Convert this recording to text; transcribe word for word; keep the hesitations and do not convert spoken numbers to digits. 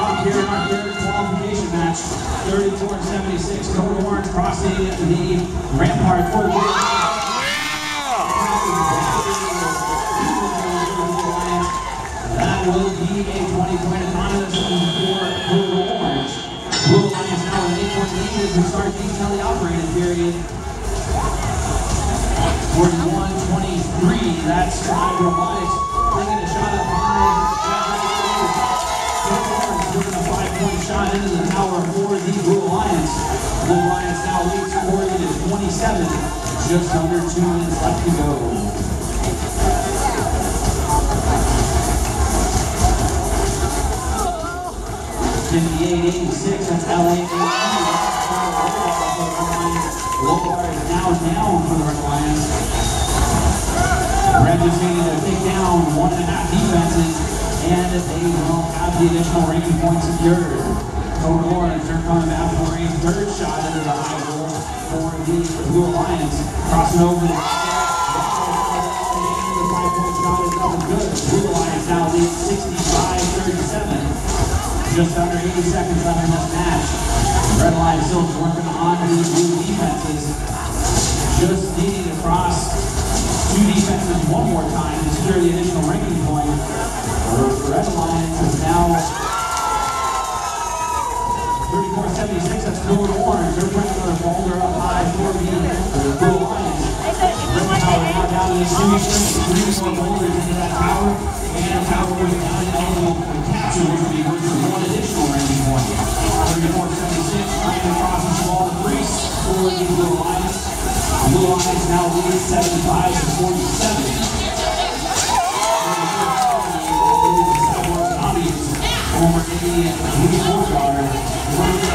off here in our third qualification match. thirty-four seventy-six, Code Orange crossing the Rampart for the That will be a twenty-point economist for Code Orange. Blue Alliance now with an eight-point lead as we start the teleoperated period. forty-one twenty-three, that's Scribe Robotics bringing a shot up high. Code Orange doing a five-point shot into the tower for the Blue Alliance. Blue Alliance now leads scoring at twenty-seven, just under two minutes left to go. fifty-eight eighty-six, that's L A. Lobar is now down for the Red Lions. Red just needing to take down one and a half defenses, and they will have the additional ranking point secured. Code Orange, they're coming back for a third shot into the high goal for the Blue Alliance. Crossing over the five-point shot is up and good. Blue Alliance now leads sixty-five thirty-seven. Just under eighty seconds left in this match. Red Lions still working on the blue defenses. Just needing to cross two defenses one more time to secure the additional ranking point. Red Lions is now thirty-four seventy-six, that's Code Orange. They're bringing another boulder up high for the Blue Lions. Red Power now down to the shooting string, three more boulders into that tower, and the tower is now eligible for capture, which will be good for one additional ranking point. thirty-four seventy-six, trying to cross the wall of Greece for the Blue Lions. Blue Lions now lead seventy-five to forty-seven. Former Indian Lee Borgard.